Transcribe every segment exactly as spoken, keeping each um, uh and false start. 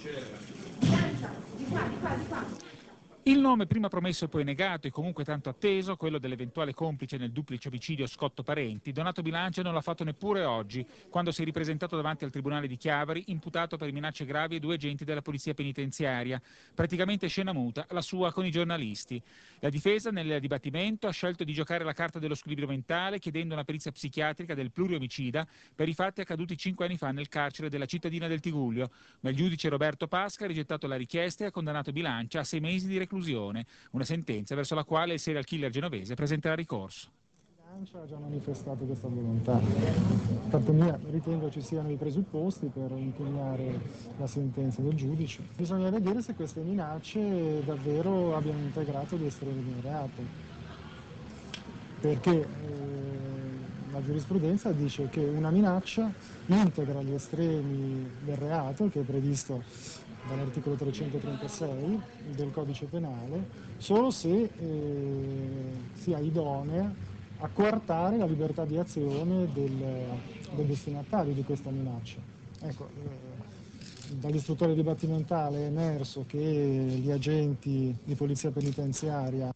Il nome prima promesso e poi negato e comunque tanto atteso, quello dell'eventuale complice nel duplice omicidio Scotto Parenti, Donato Bilancia non l'ha fatto neppure oggi, quando si è ripresentato davanti al Tribunale di Chiavari, imputato per minacce gravi a due agenti della Polizia Penitenziaria. Praticamente scena muta, la sua con i giornalisti. La difesa, nel dibattimento, ha scelto di giocare la carta dello squilibrio mentale, chiedendo una perizia psichiatrica del pluriomicida per i fatti accaduti cinque anni fa nel carcere della cittadina del Tigullio. Ma il giudice Roberto Pasca ha rigettato la richiesta e ha condannato Bilancia a sei mesi di reclusione. Una sentenza verso la quale il serial killer genovese presenterà ricorso. Bilancia ha già manifestato questa volontà. Da parte mia ritengo ci siano i presupposti per impugnare la sentenza del giudice. Bisogna vedere se queste minacce davvero abbiano integrato gli estremi di un reato. Perché eh, la giurisprudenza dice che una minaccia integra gli estremi del reato, che è previsto dall'articolo trecentotrentasei del codice penale, solo se eh, sia idonea a coartare la libertà di azione del, del destinatario di questa minaccia. Ecco, eh, dall'istruttore dibattimentale è emerso che gli agenti di polizia penitenziaria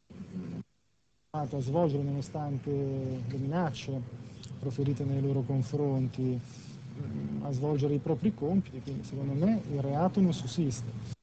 a svolgere, nonostante le minacce proferite nei loro confronti, a svolgere i propri compiti, quindi secondo me il reato non sussiste.